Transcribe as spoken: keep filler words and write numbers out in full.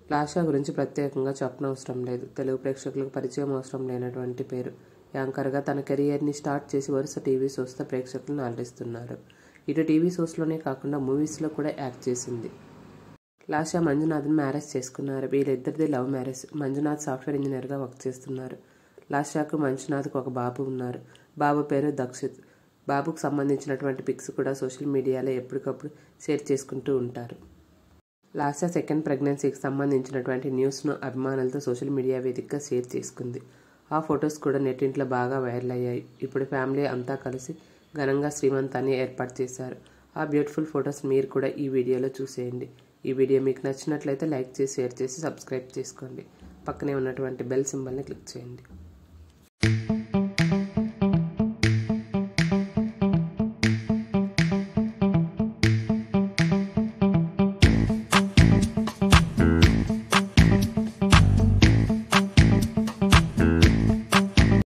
లాషా గురించి ప్రత్యేకంగా చెప్పనవసరం లేదు. తెలుగు ప్రేక్షకులకు పరిచయం అవసరం లేనటువంటి పేరు. యాంకర్గా తన కెరియర్ని స్టార్ట్ చేసి వరుస టీవీ షోస్తో ప్రేక్షకులను అలరిస్తున్నారు. ఇటు టీవీ షోస్లోనే కాకుండా మూవీస్లో కూడా యాక్ట్ చేసింది. లాషా మంజునాథ్ని మ్యారేజ్ చేసుకున్నారు. వీళ్ళిద్దరిది లవ్ మ్యారేజ్. మంజునాథ్ సాఫ్ట్వేర్ ఇంజనీర్గా వర్క్ చేస్తున్నారు. లాషాకు మంజునాథ్కు ఒక బాబు ఉన్నారు. బాబు పేరు దక్షిత్. బాబుకు సంబంధించినటువంటి పిక్స్ కూడా సోషల్ మీడియాలో ఎప్పటికప్పుడు షేర్ చేసుకుంటూ ఉంటారు. లాషా సెకండ్ ప్రెగ్నెన్సీకి సంబంధించినటువంటి న్యూస్ను అభిమానులతో సోషల్ మీడియా వేదికగా షేర్ చేసుకుంది. ఆ ఫొటోస్ కూడా నెట్టింట్లో బాగా వైరల్ అయ్యాయి. ఇప్పుడు ఫ్యామిలీ అంతా కలిసి ఘనంగా శ్రీమంతాన్ని ఏర్పాటు చేశారు. ఆ బ్యూటిఫుల్ ఫొటోస్ మీరు కూడా ఈ వీడియోలో చూసేయండి. ఈ వీడియో మీకు నచ్చినట్లయితే లైక్ చేసి షేర్ చేసి సబ్స్క్రైబ్ చేసుకోండి. పక్కనే ఉన్నటువంటి బెల్ సింబల్ని క్లిక్ చేయండి.